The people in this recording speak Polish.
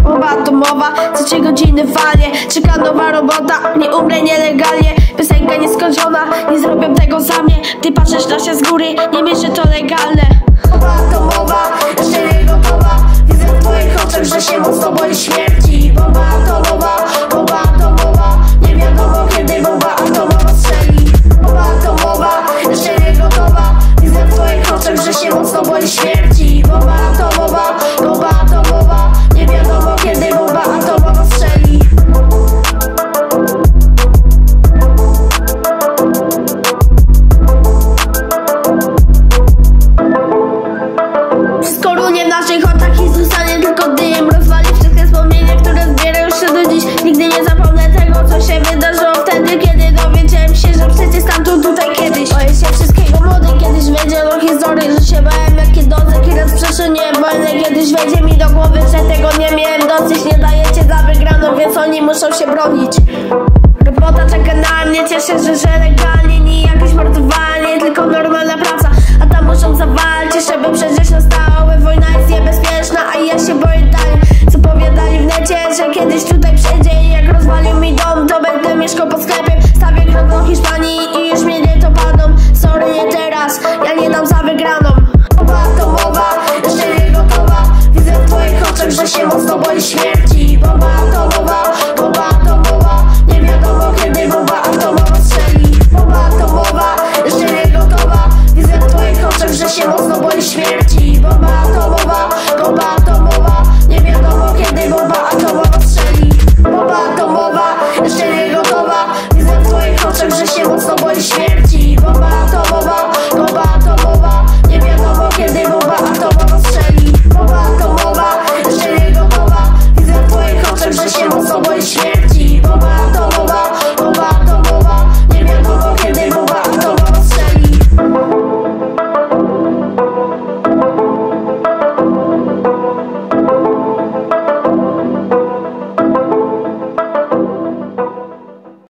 Bomba atomowa, co 3 godziny walnie. Czeka nowa robota, nie umrę nielegalnie. Piosenka nieskończona, nie zrobią tego za mnie. Ty patrzysz na się z góry, nie wiesz, że to legalne. Bomba atomowa, jeszcze nie gotowa. Widzę w twoich oczach, że się mocno boi śmierci. Bomba atomowa, nie wiadomo kiedy bomba atomowa strzeli. Bomba atomowa, jeszcze nie gotowa. Widzę w twoich oczach, że się mocno boi śmierci. Bomba atomowa, nie wiadomo kiedy bomba atomowa strzeli. Wszystko runie w naszych oczach i zostanie tylko dym. Rozwali wszystkie wspomnienia, które zbierają się do dziś. Nigdy nie zapomnę tego, co się wydarzyło wtedy, kiedy dowiedziałem się, że przecież tamto tutaj kiedyś. Boję się wszystkiego, młody kiedyś wiedział o historii, że się bałem jakie dozek i raz przesunięłem wojnę. Kiedyś wejdzie mi do głowy, że tego nie miałem dosyć. Nie dajecie za wygraną, więc oni muszą się bronić. Robota czeka na mnie, cieszę się, że legalnie. Nie jakieś mordowanie, tylko normalna praca. A tam muszą zawalczyć, żeby przeżyć na stałe. Wojna jest niebezpieczna, a ja się boję dalej. Co powiadali w necie, że kiedyś tutaj przyjdzie. I jak rozwalił mi dom, to będę mieszkał pod sklepem. Stawię krok do Hiszpanii i już mnie nie dopadną. Sorry, nie teraz, ja nie dam za wygraną. Bomba atomowa, jeszcze nie gotowa. Widzę w twoich oczach, że się mocno boi śmierci. Bomba